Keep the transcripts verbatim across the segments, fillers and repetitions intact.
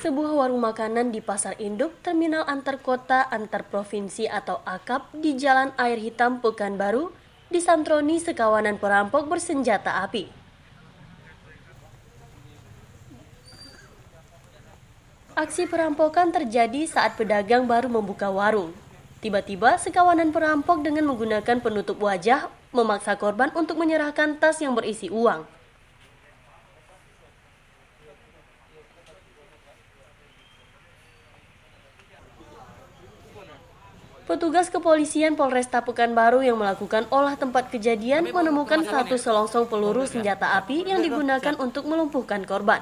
Sebuah warung makanan di Pasar Induk, Terminal Antar Kota Antar Provinsi atau A K A P di Jalan Air Hitam, Pekanbaru, disantroni sekawanan perampok bersenjata api. Aksi perampokan terjadi saat pedagang baru membuka warung. Tiba-tiba sekawanan perampok dengan menggunakan penutup wajah memaksa korban untuk menyerahkan tas yang berisi uang. Petugas kepolisian Polresta Pekanbaru yang melakukan olah tempat kejadian menemukan satu selongsong peluru senjata api yang digunakan untuk melumpuhkan korban.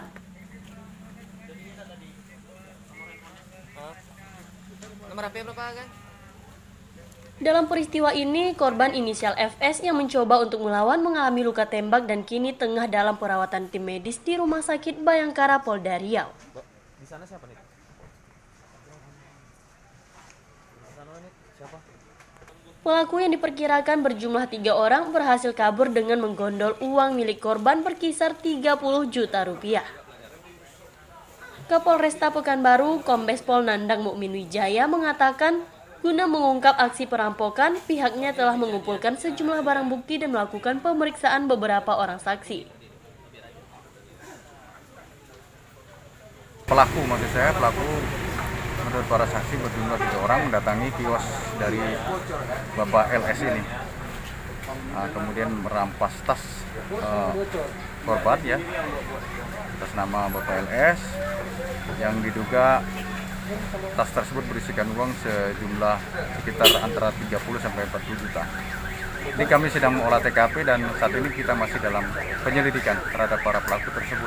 Dalam peristiwa ini, korban inisial F S yang mencoba untuk melawan mengalami luka tembak dan kini tengah dalam perawatan tim medis di Rumah Sakit Bayangkara Polda Riau. Di sana siapa nih? Pelaku yang diperkirakan berjumlah tiga orang berhasil kabur dengan menggondol uang milik korban berkisar tiga puluh juta rupiah. Kapolresta Pekanbaru, Kombes Pol Nandang Mukmin Wijaya mengatakan, guna mengungkap aksi perampokan, pihaknya telah mengumpulkan sejumlah barang bukti dan melakukan pemeriksaan beberapa orang saksi. Pelaku, maksud saya pelaku menurut para saksi berjumlah tiga orang mendatangi kios dari Bapak L S ini, nah, kemudian merampas tas uh, korban ya, atas nama Bapak L S, yang diduga tas tersebut berisikan uang sejumlah sekitar antara tiga puluh sampai empat puluh juta. Ini kami sedang mengolah T K P dan saat ini kita masih dalam penyelidikan terhadap para pelaku tersebut.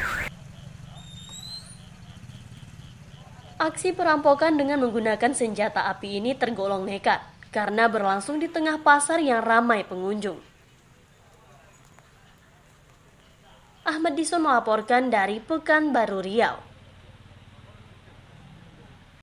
Aksi perampokan dengan menggunakan senjata api ini tergolong nekat karena berlangsung di tengah pasar yang ramai pengunjung. Ahmad Dison melaporkan dari Pekanbaru, Riau.